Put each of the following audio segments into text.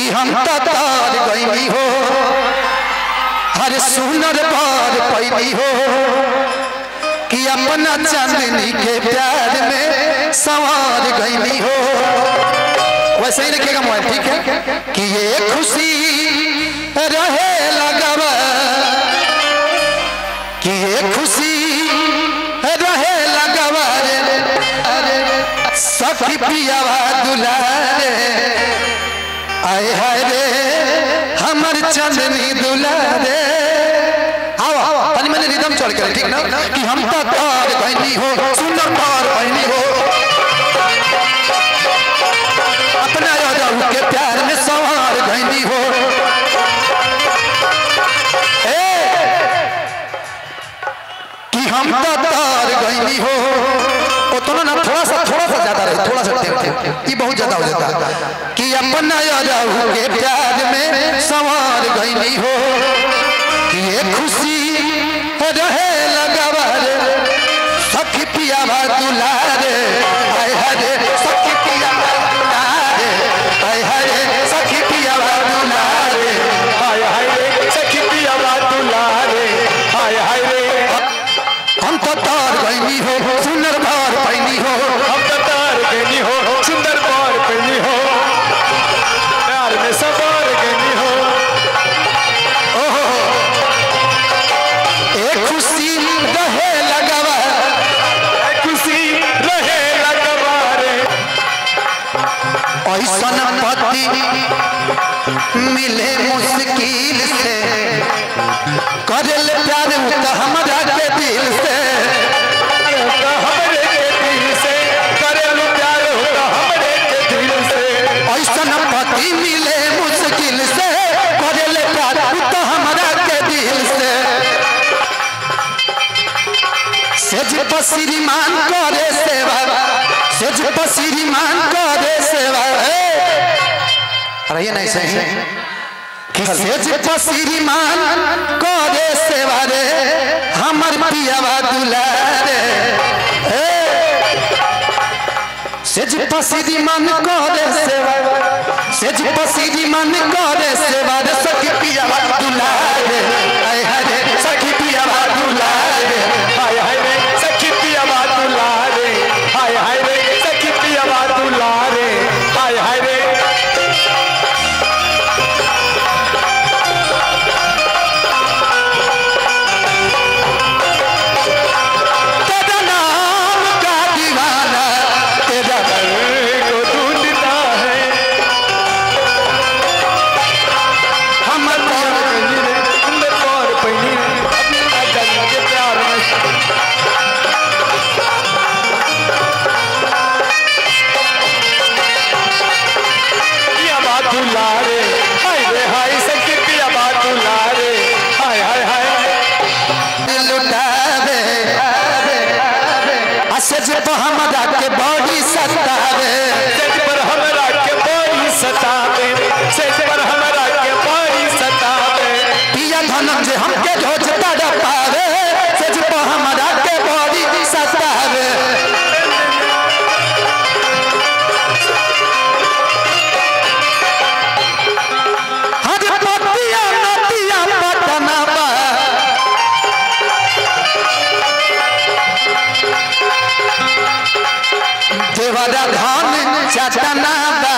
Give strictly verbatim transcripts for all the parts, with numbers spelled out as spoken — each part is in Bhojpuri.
हम तो तार गईनी हो हर सुनर बार पैनी हो कि अपना चांदनी के प्यार में सवार गईनी हो। वैसे ही रखिएगा मोबाइल, ठीक है। कि ये खुशी रहे लगवा कि ये खुशी रहे लगवा सखी पियावा दुलारे आए हाय रे हमर चांदनी दुलारे। आओ आओ तनी मैंने रिदम चढ़ कर, ठीक ना। कि हम तो तार गईनी हो सुंदर तार गईनी हो अपना राजा के प्यार में सवार गईनी हो। कि हम तो तार गईनी हो उतना ना, थोड़ा सा थोड़ा सा ज्यादा रहे, थोड़ा सा ये बहुत ज्यादा हो जाता है। कि अपना राजा के प्यार में सवार गईनी हो कि ये खुशी रहे लगवा सखी पियावा दुलारे आए हरे सखी पियावा दुलारे आए हरे सखी पियावा दुलारे आए हरे सखी पियावा दुलारे आए हरे। हम तो तार गईनी हो सुंदर बार पैनी हो हम तो तार गईनी हो सुंदर बार पैनी हो प्यार में सवार गईनी हो। ओहो एक खुशी रहे लगवा एक खुशी रहे लगवा रे ऐसा पति मिले मुश्किल से करल प्यार तो हमारा के दिल से हमरे के दिल से करल प्यार तो हमरे के दिल से ऐसा पति मिले मुश्किल से करल प्यार तो हमारा के दिल से सेज पसीमान करे सेवा सेज पसीमान करे सेवा रहिए नहीं सही सेज पसीमान करे सेवा रे हमर पियावा दुलारे सेज पसीमान करे सेवा सेज पसीमान करे सेवा रे सखी पियावा दुलारे आए हरे सखी पियावा दुलारे हाय हाय रे सखी पियावा दुलारे हाय हाय रे सखी पियावा दुलारे हाय हाय रे। हमरा के बड़ी सतावे सेज पर हमरा के बड़ी सतावे सेज पर हमरा के बड़ी सतावे पिया धनम जे हमके ढोज तड़ पावे सेज पर हमरा के बड़ी सतावे। हर पतिया नदिया पटनावा देवरा धान चटना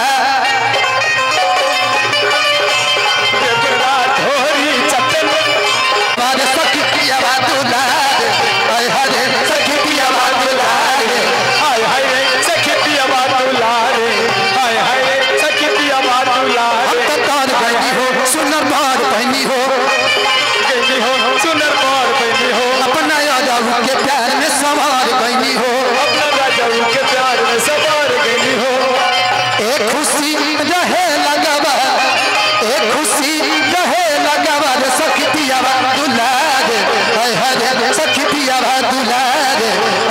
देवरा ढोरी चटना बार सखी पियावा दुलारे आय हरे सखी पियावा दुलारे आय हरे सखी पियावा दुलारे आय हरे सखी पियावा दुलारे। हम तो तार गईनी हो सुंदर बार पैनी हो गईनी हो सुंदर बार पैनी हो अपना राजा के प्यार में सवार गईनी हो अपना राजा के प्यार में सवार गईनी हो। एक खुशी रहे लगवा एक खुशी रहे लगवा सखी पियावा दुलारे आय हरे सखी पियावा दुलारे